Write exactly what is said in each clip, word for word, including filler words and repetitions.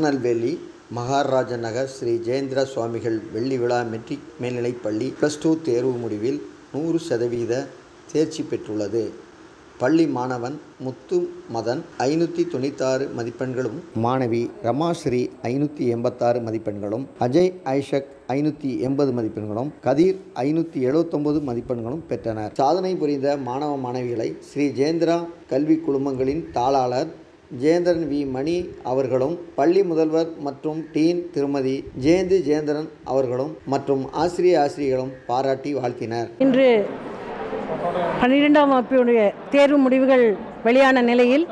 திருநெல்வேலி மகாராஜ நகர் ஸ்ரீ ஜெயேந்திர சுவாமிகள் வெள்ளி விழா மெட்ரிக் மேல்நிலைப்பள்ளி ப்ளஸ் டூ தேர்வு முடிவில் நூறு சதவீத தேர்ச்சி பெற்றுள்ளது. பள்ளி மாணவன் முத்து மதன் ஐநூற்றி தொண்ணூத்தாறு மதிப்பெண்களும், மாணவி ரமாஸ்ரீ ஐநூற்றி எண்பத்தாறு மதிப்பெண்களும், அஜய் ஐஷக் ஐநூற்றி எண்பது மதிப்பெண்களும், கதிர் ஐநூற்றி எழுபத்தொம்பது மதிப்பெண்களும் பெற்றனர். சாதனை புரிந்த மாணவ மாணவிகளை ஸ்ரீ ஜெயேந்திரா கல்வி குழுமங்களின் தாளாளர் ஜெயேந்திரன் வி மணி அவர்களும், பள்ளி முதல்வர் மற்றும் டீன் திருமதி ஜெயந்தி ஜெயேந்திரன் அவர்களும் மற்றும் ஆசிரிய ஆசிரியர்களும் பாராட்டி வாழ்த்தினர். இன்று பன்னிரெண்டாம் வகுப்பினுடைய தேர்வு முடிவுகள் வெளியான நிலையில்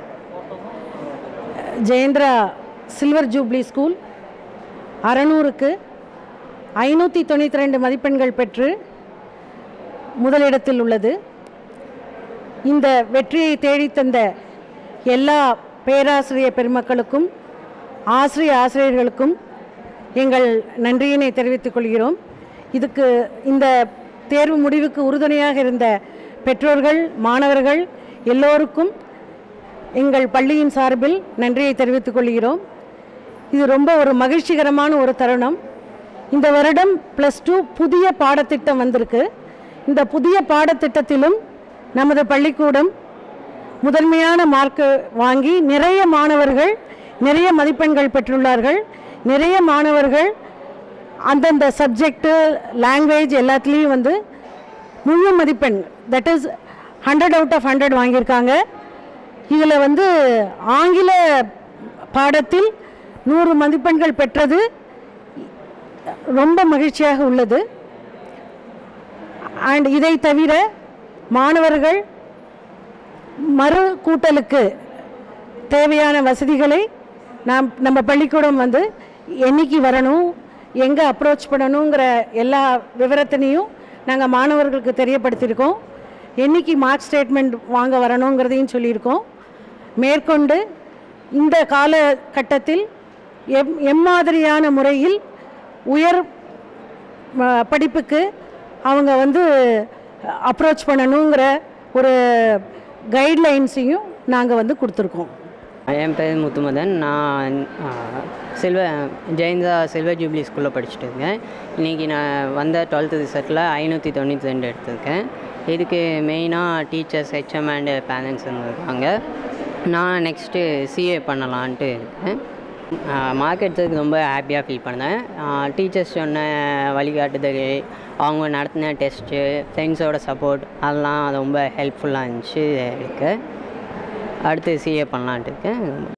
ஜெயேந்திரா சில்வர் ஜூப்ளி ஸ்கூல் அறநூறுக்கு ஐநூற்றி தொண்ணூற்றி ரெண்டு மதிப்பெண்கள் பெற்று முதலிடத்தில் உள்ளது. இந்த வெற்றியை தேடித்தந்த எல்லா பேராசிரியர் பெருமக்களுக்கும் ஆசிரிய ஆசிரியர்களுக்கும் எங்கள் நன்றியினை தெரிவித்துக் கொள்கிறோம். இதுக்கு இந்த தேர்வு முடிவுக்கு உறுதுணையாக இருந்த பெற்றோர்கள், மாணவர்கள் எல்லோருக்கும் எங்கள் பள்ளியின் சார்பில் நன்றியை தெரிவித்துக் கொள்கிறோம். இது ரொம்ப ஒரு மகிழ்ச்சிகரமான ஒரு தருணம். இந்த வருடம் ப்ளஸ் டூ புதிய பாடத்திட்டம் வந்திருக்கு. இந்த புதிய பாடத்திட்டத்திலும் நமது பள்ளிக்கூடம் முதன்மையான மார்க்கு வாங்கி நிறைய மாணவர்கள் நிறைய மதிப்பெண்கள் பெற்றுள்ளார்கள். நிறைய மாணவர்கள் அந்தந்த சப்ஜெக்டு, லாங்குவேஜ் எல்லாத்துலேயும் வந்து முழு மதிப்பெண், that is hundred out of hundred வாங்கியிருக்காங்க. இதில் வந்து ஆங்கில பாடத்தில் நூறு மதிப்பெண்கள் பெற்றது ரொம்ப மகிழ்ச்சியாக உள்ளது. அண்ட் இதை தவிர மாணவர்கள் மறு கூட்டலுக்கு தேவையான வசதிகளை நாம் நம்ம பள்ளிக்கூடம் வந்து என்னைக்கு வரணும், எங்கே அப்ரோச் பண்ணணுங்கிற எல்லா விவரத்தினையும் நாங்கள் மாணவர்களுக்கு தெரியப்படுத்தியிருக்கோம். என்னைக்கு மார்க் ஸ்டேட்மெண்ட் வாங்க வரணுங்கிறதையும் சொல்லியிருக்கோம். மேற்கொண்டு இந்த காலகட்டத்தில் எம் எம்மாதிரியான முறையில் உயர் படிப்புக்கு அவங்க வந்து அப்ரோச் பண்ணணுங்கிற ஒரு கைட்லைன்ஸையும் நாங்கள் வந்து கொடுத்துருக்கோம். என் பேர் முத்துமதன். நான் சில்வ ஜெயந்திரா சில்வர் ஜூப்ளி ஸ்கூலில் படிச்சுட்டு இருக்கேன். இன்றைக்கி நான் வந்த டுவெல்த்து ரிசல்ட்டில் ஐநூற்றி தொண்ணூற்றி ரெண்டு எடுத்திருக்கேன். இதுக்கு மெயினாக டீச்சர்ஸ், ஹெச்எம் அண்டு பேரண்ட்ஸ் இருக்காங்க. நான் நெக்ஸ்ட்டு சிஏ பண்ணலான்ட்டு இருக்கேன். மார்க் எடுத்ததுக்கு ரொம்ப ஹாப்பியாக ஃபீல் பண்ணேன். டீச்சர்ஸ் சொன்ன வழிகாட்டுதல், அவங்க நடத்தின டெஸ்ட்டு, ஃப்ரெண்ட்ஸோட சப்போர்ட் அதெல்லாம் ரொம்ப ஹெல்ப்ஃபுல்லாக இருந்துச்சு. எனக்கு அடுத்து சிஏ பண்ணலான்ட்டு இருக்கேன்.